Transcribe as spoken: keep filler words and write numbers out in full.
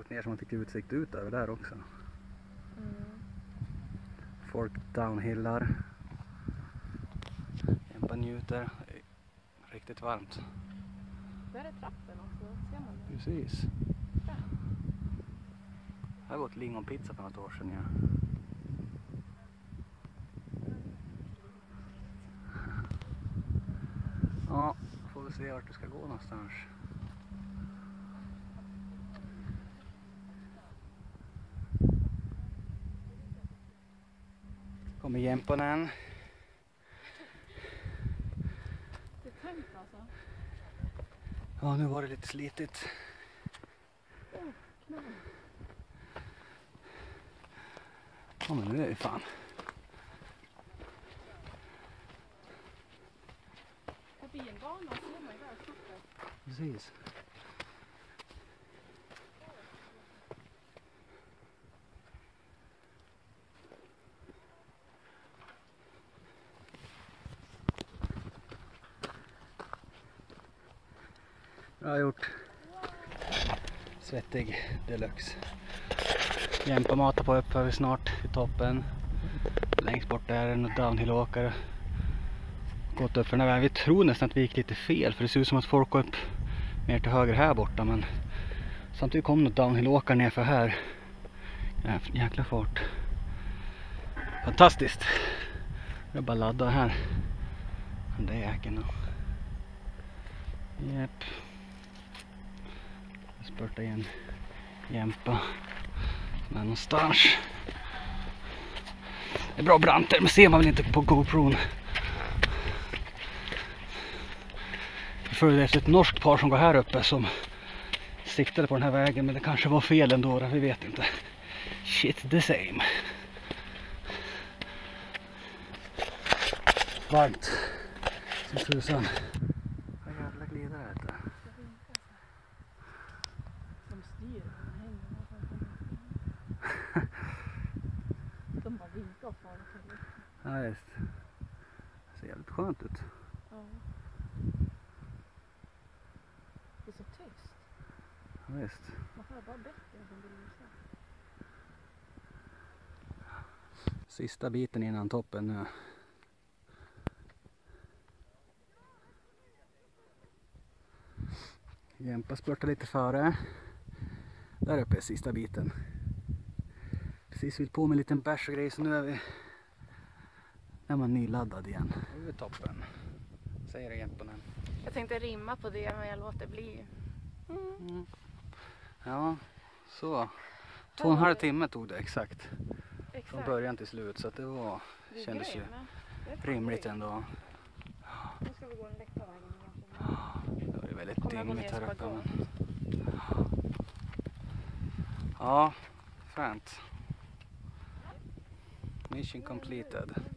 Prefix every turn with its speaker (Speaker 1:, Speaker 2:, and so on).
Speaker 1: långt ner så man fick utsikt ut över där också.
Speaker 2: Mm.
Speaker 1: Folk downhillar. Jämpa njuter. Riktigt varmt.
Speaker 2: Där är trappen också, ser man det?
Speaker 1: Precis.
Speaker 2: Där.
Speaker 1: Jag har gått lingonpizza för något år sedan. Ja. Ja, får vi se vart du ska gå någonstans. Kommer Jämponen.
Speaker 2: Det är tungt alltså.
Speaker 1: Ja, nu var det lite slitigt.
Speaker 2: Åh, knall.
Speaker 1: Ja, men nu är det fan.
Speaker 2: På bilbanan ser man ju där super.
Speaker 1: Precis. Bra gjort. Svettig deluxe. Jämpa matar på upp för vi snart i toppen. Längst bort är en downhillåkare. Gått upp för den här vägen. Vi tror nästan att vi gick lite fel för det ser ut som att folk går upp mer till höger här borta, men samtidigt kom något downhillåkare ner för här. Jäkla fart. Fantastiskt. Jag bara ladda här. Det är jäkeln. Japp. Spurta igen. Jämpa. Men någonstans. Det är bra branter, men ser man väl inte på GoPron. Jag följde efter ett norskt par som går här uppe som siktade på den här vägen, men det kanske var fel ändå, vi vet inte. Shit the same. Varmt. Som tusan. Vad jävla glidare är det?
Speaker 2: De styr, de hänger. De bara vinkar och far till luften.
Speaker 1: Ja, just. Det ser jävligt skönt ut.
Speaker 2: Ja. Det är så tyst.
Speaker 1: Ja, visst.
Speaker 2: Man hör bara bättre än det lyser.
Speaker 1: Sista biten innan toppen nu. Jämpa spurtar lite före. Där uppe är sista biten. Precis vill på med en liten bärs och grej, så nu är vi är man nyladdad igen. Nu är vi toppen. Säger det Jämponen.
Speaker 2: Jag tänkte rimma på det, men jag låter bli. Mm.
Speaker 1: Mm. Ja, så. Två och en halv timme tog det exakt.
Speaker 2: Exakt.
Speaker 1: Från början till slut, så att det var,
Speaker 2: Det
Speaker 1: kändes ju
Speaker 2: det
Speaker 1: rimligt ändå.
Speaker 2: Nu ska vi gå en lätta vägen egentligen.
Speaker 1: Det var ju väldigt
Speaker 2: Kommer jag gå
Speaker 1: dimmigt
Speaker 2: ner
Speaker 1: här uppe.
Speaker 2: spagat?
Speaker 1: Men... Ja, fränt. Mission completed.